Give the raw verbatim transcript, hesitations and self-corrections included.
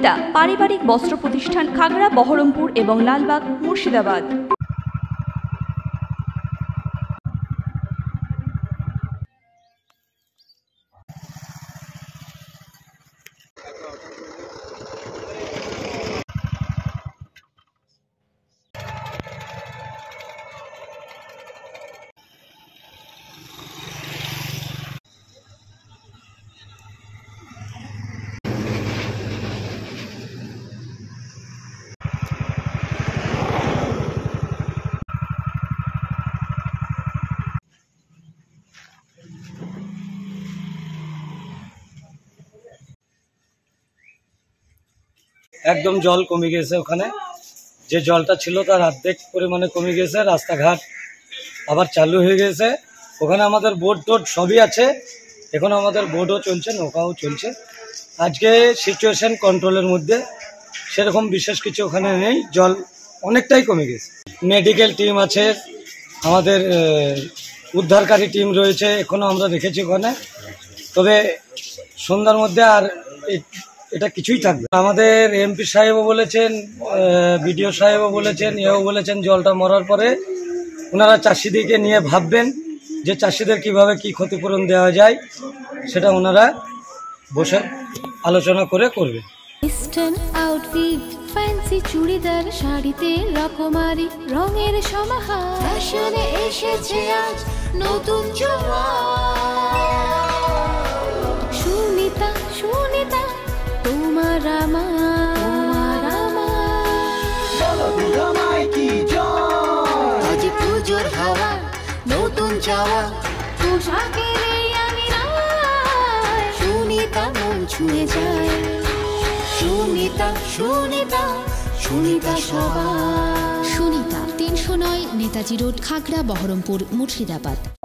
সুনিতা পারিবারিক বস্ত্র প্রতিষ্ঠান, খাগড়া, বহরমপুর এবং লালবাগ, মুর্শিদাবাদ। একদম জল কমে গেছে, ওখানে যে জলটা ছিল তার অর্ধেক পরিমাণে কমে গেছে। রাস্তাঘাট আবার চালু হয়ে গেছে। ওখানে আমাদের বোট টোট সবই আছে, এখন আমাদের বোটও চলছে, নৌকাও চলছে। আজকে সিচুয়েশন কন্ট্রোলের মধ্যে, সেরকম বিশেষ কিছু ওখানে নেই, জল অনেকটাই কমে গেছে। মেডিকেল টিম আছে, আমাদের উদ্ধারকারী টিম রয়েছে, এখনও আমরা রেখেছি ওখানে। তবে সন্ধ্যার মধ্যে আর এটা কিছুই থাকবে। আমাদের এমপি সাহেবও বলেছেন, বিডিও সাহেবও বলেছেন, এও বলেছেন জলটা মরার পরে ওনারা চাষিদেরকে নিয়ে ভাববেন যে চাষিদের কিভাবে কি ক্ষতিপূরণ দেওয়া যায়, সেটা ওনারা বসে আলোচনা করে করবে। ইস্টার্ন আউটফিট, ফ্যান্সি চুড়িদার, শাড়িতে রকমারি রঙের সমাহার, ফ্যাশনে এসেছে আজ নতুন সুনিতা, সুনিতা তোমার আমার আজ পুজোর হাওয়া, নতুন চাওয়া পোশাকের আমি সুনিতা মন ছুঁয়ে যায়। সুনিতা, সুনিতা, সুনিতা সবার। সুনিতা তিনশো নয় নেতাজি রোড, খাগড়া, বহরমপুর, মুর্শিদাবাদ।